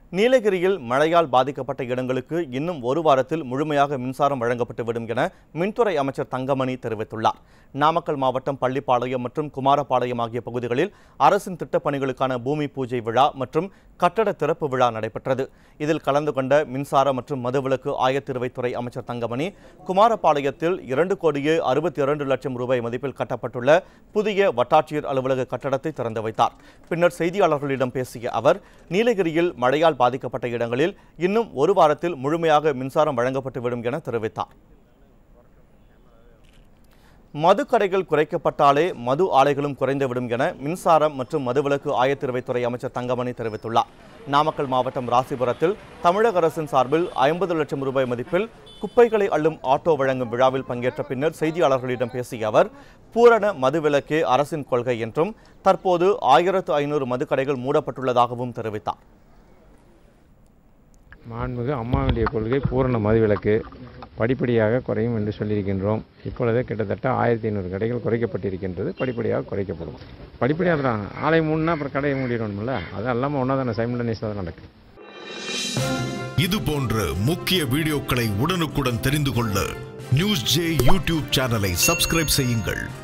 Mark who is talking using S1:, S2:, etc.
S1: நீலகிரியில் மழையால் பாதிக்கப்பட்ட இடங்களுக்கு இன்னும் ஒரு வாரத்தில் முழுமையாக மின்சாரம் வழங்கப்பட்டுவிடும் என மின்துறை அமைச்சர் தங்கமணி தெரிவித்துள்ளார். நாமக்கல் மாவட்டம் பள்ளிப்பாளையம் மற்றும் குமாரபாளையம் ஆகிய பகுதிகளில் அரசின் திட்டப்பணிகளுக்கான பூமி பூஜை விழா மற்றும் கட்டட திறப்பு விழா நடைபெற்றது. இதில் கலந்து கொண்ட மின்சார மற்றும் மதுவிலக்கு ஆயத்தீர்வைத்துறை அமைச்சர் தங்கமணி குமாரபாளையத்தில் 2,62,00,000 ரூபாய் மதிப்பில் கட்டப்பட்டுள்ள புதிய வட்டாட்சியர் அலுவலக கட்டடத்தை திறந்து வைத்தார். பின்னர் செய்தியாளர்களிடம் பேசிய அவர், நீலகிரியில் மழையால் பாதிக்கப்பட்ட இடங்களில் இன்னும் ஒரு வாரத்தில் முழுமையாக மின்சாரம் வழங்கப்பட்டுவிடும் என தெரிவித்தார். மதுக்கடைகள் குறைக்கப்பட்டாலே மது ஆலைகளும் குறைந்துவிடும் என மின்சாரம் மற்றும் மதுவிலக்கு ஆயத்தீர்வைத்துறை அமைச்சர் தங்கமணி தெரிவித்துள்ளார். நாமக்கல் மாவட்டம் ராசிபுரத்தில் தமிழக அரசின் சார்பில் 50 லட்சம் ரூபாய் மதிப்பில் குப்பைகளை அள்ளும் ஆட்டோ வழங்கும் விழாவில் பங்கேற்ற பின்னர் செய்தியாளர்களிடம் பேசிய அவர், பூரண மதுவிலக்கே அரசின் கொள்கை என்றும் தற்போது 1500 மதுக்கடைகள் மூடப்பட்டுள்ளதாகவும் தெரிவித்தார்.
S2: மாண்புமிகு அம்மாவுடைய கொள்கை பூரண மதுவிலக்கு படிப்படியாக குறையும் என்று சொல்லியிருக்கின்றோம். இப்பொழுது கிட்டத்தட்ட 1500 கடைகள் குறைக்கப்பட்டிருக்கின்றது. படிப்படியாக குறைக்கப்படும். படிப்படியாக தான் ஆலை மூணுன்னா அப்புறம் கடையை மூடிடணும்ல, அது இல்லாமல் ஒன்றா தானே சைமல்டேனியஸாக தான் நடக்கும்.
S3: இது போன்ற முக்கிய வீடியோக்களை உடனுக்குடன் தெரிந்து கொள்ள நியூஸ் ஜே யூடியூப் சேனலை சப்ஸ்கிரைப் செய்யுங்கள்.